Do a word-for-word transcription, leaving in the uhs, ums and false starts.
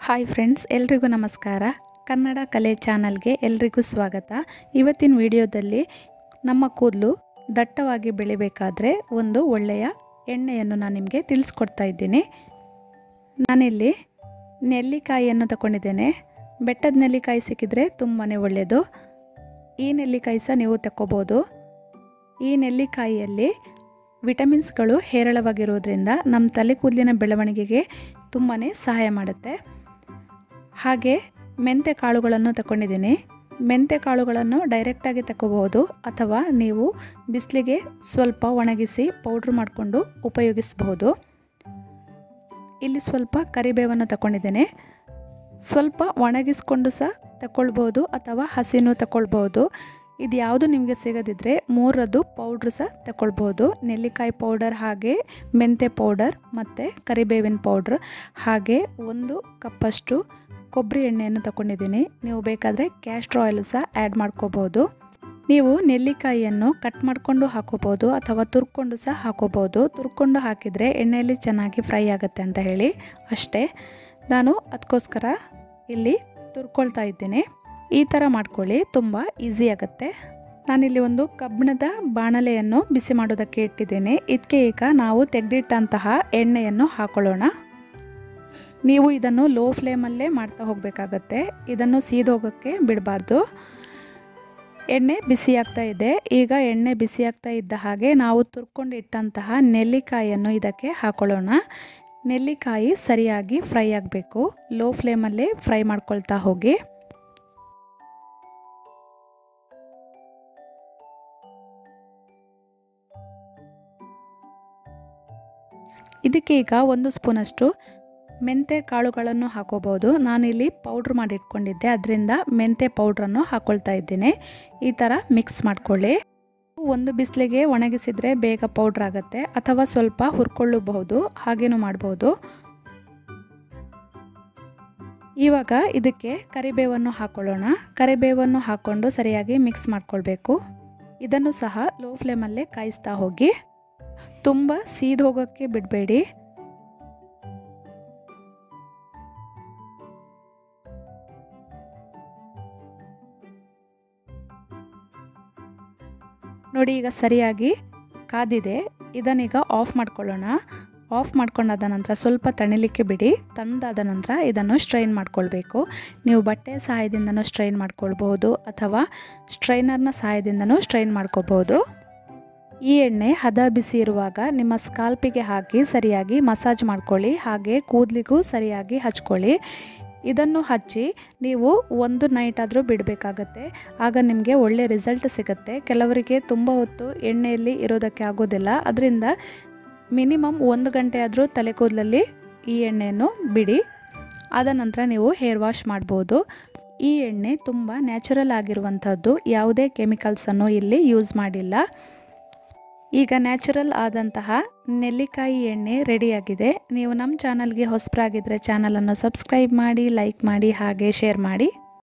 Hi friends, ಎಲ್ರಿಗೂ ನಮಸ್ಕಾರ. ಕನ್ನಡ ಕಲೆ ಚಾನಲ್ಗೆ ಎಲ್ರಿಗೂ ಸ್ವಾಗತ. ಇವತ್ತಿನ ವಿಡಿಯೋದಲ್ಲಿ ನಮ್ಮ ಕೂದಲು ದಟ್ಟವಾಗಿ ಬೆಳಿಬೇಕಾದ್ರೆ ಒಂದು ಒಳ್ಳೆಯ ಎಣ್ಣೆಯನ್ನು ನಾನು ನಿಮಗೆ ತಿಳಿಸ್ಕೊಡ್ತಾ ಇದ್ದೀನಿ. ನಾನಿಲ್ಲಿ ನೆಲ್ಲಿಕಾಯಿಯನ್ನು ತಗೊಂಡಿದ್ದೇನೆ. ಬೆಟ್ಟದ ನೆಲ್ಲಿಕಾಯಿ ಸಿಕ್ಕಿದ್ರೆ ತುಂಬಾ ಒಳ್ಳೆಯದು. ಈ ನೆಲ್ಲಿಕಾಯಿ ಸಹ ನೀವು ತಗೋಬೋದು. ಈ ನೆಲ್ಲಿಕಾಯಿಯಲ್ಲಿ ವಿಟಮಿನ್ಸ್ಗಳು ಹೇರಳವಾಗಿರೋದ್ರಿಂದ ನಮ್ಮ ತಲೆ ಕೂದಲಿನ ಬೆಳವಣಿಗೆಗೆ ತುಂಬಾ ಸಹಾಯ ಮಾಡುತ್ತೆ. ಹಾಗೆ ಮೆಂತ್ಯ ಕಾಳುಗಳನ್ನು ತಗೊಂಡಿದ್ದೀನಿ. ಮೆಂತ್ಯ ಕಾಳುಗಳನ್ನು ಡೈರೆಕ್ಟಾಗಿ ತಗೋಬಹುದು ಅಥವಾ ನೀವು ಬಿಸಿಲಿಗೆ ಸ್ವಲ್ಪ ಒಣಗಿಸಿ ಪೌಡ್ರ್ ಮಾಡಿಕೊಂಡು ಉಪಯೋಗಿಸಬಹುದು. ಇಲ್ಲಿ ಸ್ವಲ್ಪ ಕರಿಬೇವನ್ನು ತಗೊಂಡಿದ್ದೇನೆ. ಸ್ವಲ್ಪ ಒಣಗಿಸ್ಕೊಂಡು ಸಹ ತಗೊಳ್ಬೋದು ಅಥವಾ ಹಸಿನೂ ತಗೊಳ್ಬೋದು. ಇದು ಯಾವುದು ನಿಮಗೆ ಸಿಗದಿದ್ದರೆ ಮೂರದ್ದು ಪೌಡ್ರ್ ಸಹ ತಗೊಳ್ಬೋದು. ನೆಲ್ಲಿಕಾಯಿ ಪೌಡರ್, ಹಾಗೆ ಮೆಂತ್ಯ ಪೌಡರ್ ಮತ್ತು ಕರಿಬೇವಿನ ಪೌಡ್ರ್, ಹಾಗೆ ಒಂದು ಕಪ್ಪಷ್ಟು ಕೊಬ್ಬರಿ ಎಣ್ಣೆಯನ್ನು ತಗೊಂಡಿದ್ದೀನಿ. ನೀವು ಬೇಕಾದರೆ ಕ್ಯಾಸ್ಟ್ರ್ ಆಯಿಲ್ ಸಹ ಆ್ಯಡ್ ಮಾಡ್ಕೋಬೋದು. ನೀವು ನೆಲ್ಲಿಕಾಯಿಯನ್ನು ಕಟ್ ಮಾಡಿಕೊಂಡು ಹಾಕೋಬೋದು ಅಥವಾ ತುರ್ಕೊಂಡು ಸಹ ಹಾಕೋಬೋದು. ತುರ್ಕೊಂಡು ಹಾಕಿದರೆ ಎಣ್ಣೆಯಲ್ಲಿ ಚೆನ್ನಾಗಿ ಫ್ರೈ ಆಗುತ್ತೆ ಅಂತ ಹೇಳಿ ಅಷ್ಟೇ. ನಾನು ಅದಕ್ಕೋಸ್ಕರ ಇಲ್ಲಿ ತುರ್ಕೊಳ್ತಾ ಇದ್ದೀನಿ. ಈ ಥರ ಮಾಡ್ಕೊಳ್ಳಿ, ತುಂಬ ಈಸಿ ಆಗುತ್ತೆ. ನಾನಿಲ್ಲಿ ಒಂದು ಕಬ್ಬಿಣದ ಬಾಣಲೆಯನ್ನು ಬಿಸಿ ಮಾಡೋದಕ್ಕೆ ಇಟ್ಟಿದ್ದೀನಿ. ಇದಕ್ಕೆ ಈಗ ನಾವು ತೆಗೆದಿಟ್ಟಂತಹ ಎಣ್ಣೆಯನ್ನು ಹಾಕೊಳ್ಳೋಣ. ನೀವು ಇದನ್ನು ಲೋ ಫ್ಲೇಮಲ್ಲೇ ಮಾಡ್ತಾ ಹೋಗಬೇಕಾಗತ್ತೆ. ಇದನ್ನು ಸೀದೋಗೋಕ್ಕೆ ಬಿಡಬಾರ್ದು. ಎಣ್ಣೆ ಬಿಸಿ ಆಗ್ತಾ ಇದೆ. ಈಗ ಎಣ್ಣೆ ಬಿಸಿ ಆಗ್ತಾ ಇದ್ದ ಹಾಗೆ ನಾವು ತುರ್ಕೊಂಡು ಇಟ್ಟಂತಹ ನೆಲ್ಲಿಕಾಯಿಯನ್ನು ಇದಕ್ಕೆ ಹಾಕೊಳ್ಳೋಣ. ನೆಲ್ಲಿಕಾಯಿ ಸರಿಯಾಗಿ ಫ್ರೈ ಆಗಬೇಕು. ಲೋ ಫ್ಲೇಮಲ್ಲೇ ಫ್ರೈ ಮಾಡ್ಕೊಳ್ತಾ ಹೋಗಿ. ಇದಕ್ಕೆ ಈಗ ಒಂದು ಸ್ಪೂನಷ್ಟು ಮೆಂತ್ಯ ಕಾಳುಗಳನ್ನು ಹಾಕೋಬೋದು. ನಾನಿಲ್ಲಿ ಪೌಡ್ರ್ ಮಾಡಿ ಇಟ್ಕೊಂಡಿದ್ದೆ, ಅದರಿಂದ ಮೆಂತ್ಯ ಪೌಡ್ರನ್ನು ಹಾಕ್ಕೊಳ್ತಾ ಇದ್ದೀನಿ. ಈ ಥರ ಮಿಕ್ಸ್ ಮಾಡ್ಕೊಳ್ಳಿ. ಒಂದು ಬಿಸಿಲಿಗೆ ಒಣಗಿಸಿದರೆ ಬೇಗ ಪೌಡ್ರ್ ಆಗುತ್ತೆ ಅಥವಾ ಸ್ವಲ್ಪ ಹುರ್ಕೊಳ್ಳಬಹುದು, ಹಾಗೇನೂ ಮಾಡ್ಬೋದು. ಇವಾಗ ಇದಕ್ಕೆ ಕರಿಬೇವನ್ನು ಹಾಕ್ಕೊಳ್ಳೋಣ. ಕರಿಬೇವನ್ನು ಹಾಕ್ಕೊಂಡು ಸರಿಯಾಗಿ ಮಿಕ್ಸ್ ಮಾಡ್ಕೊಳ್ಬೇಕು. ಇದನ್ನು ಸಹ ಲೋ ಫ್ಲೇಮಲ್ಲೇ ಕಾಯಿಸ್ತಾ ಹೋಗಿ. ತುಂಬ ಸೀದ್ ಹೋಗೋಕ್ಕೆ ಬಿಡಬೇಡಿ. ನೋಡಿ, ಈಗ ಸರಿಯಾಗಿ ಕಾದಿದೆ. ಇದನ್ನೀಗ ಆಫ್ ಮಾಡ್ಕೊಳ್ಳೋಣ. ಆಫ್ ಮಾಡ್ಕೊಂಡಾದ ನಂತರ ಸ್ವಲ್ಪ ತಣಿಲಿಕ್ಕೆ ಬಿಡಿ. ತಣ್ಣದಾದ ನಂತರ ಇದನ್ನು ಸ್ಟ್ರೈನ್ ಮಾಡ್ಕೊಳ್ಬೇಕು. ನೀವು ಬಟ್ಟೆಯ ಸಹಾಯದಿಂದನೂ ಸ್ಟ್ರೈನ್ ಮಾಡ್ಕೊಳ್ಬೋದು ಅಥವಾ ಸ್ಟ್ರೈನರ್ನ ಸಹಾಯದಿಂದನೂ ಸ್ಟ್ರೈನ್ ಮಾಡ್ಕೋಬೋದು. ಈ ಎಣ್ಣೆ ಹದ ಬಿಸಿ ಇರುವಾಗ ನಿಮ್ಮ ಸ್ಕಾಲ್ಪಿಗೆ ಹಾಕಿ ಸರಿಯಾಗಿ ಮಸಾಜ್ ಮಾಡ್ಕೊಳ್ಳಿ. ಹಾಗೆ ಕೂದಲಿಗೂ ಸರಿಯಾಗಿ ಹಚ್ಕೊಳ್ಳಿ. ಇದನ್ನು ಹಚ್ಚಿ ನೀವು ಒಂದು ನೈಟ್ ಆದರೂ ಬಿಡಬೇಕಾಗತ್ತೆ. ಆಗ ನಿಮಗೆ ಒಳ್ಳೆ ರಿಸಲ್ಟ್ ಸಿಗುತ್ತೆ. ಕೆಲವರಿಗೆ ತುಂಬ ಹೊತ್ತು ಎಣ್ಣೆಯಲ್ಲಿ ಇರೋದಕ್ಕೆ ಆಗೋದಿಲ್ಲ. ಅದರಿಂದ ಮಿನಿಮಮ್ ಒಂದು ಗಂಟೆ ಆದರೂ ತಲೆ ಕೂದಲಲ್ಲಿ ಈ ಎಣ್ಣೆಯನ್ನು ಬಿಡಿ. ಆದ ನಂತರ ನೀವು ಹೇರ್ ವಾಶ್ ಮಾಡ್ಬೋದು. ಈ ಎಣ್ಣೆ ತುಂಬ ನ್ಯಾಚುರಲ್ ಆಗಿರುವಂಥದ್ದು. ಯಾವುದೇ ಕೆಮಿಕಲ್ಸನ್ನು ಇಲ್ಲಿ ಯೂಸ್ ಮಾಡಿಲ್ಲ. ಈಗ ನ್ಯಾಚುರಲ್ ಆದಂತಹ ನೆಲ್ಲಿಕಾಯಿ ಎಣ್ಣೆ ರೆಡಿಯಾಗಿದೆ. ನೀವು ನಮ್ಮ ಚಾನಲ್ಗೆ ಹೊಸಬರಾಗಿದ್ದರೆ ಚಾನಲನ್ನು ಸಬ್ಸ್ಕ್ರೈಬ್ ಮಾಡಿ, ಲೈಕ್ ಮಾಡಿ, ಹಾಗೆ ಶೇರ್ ಮಾಡಿ.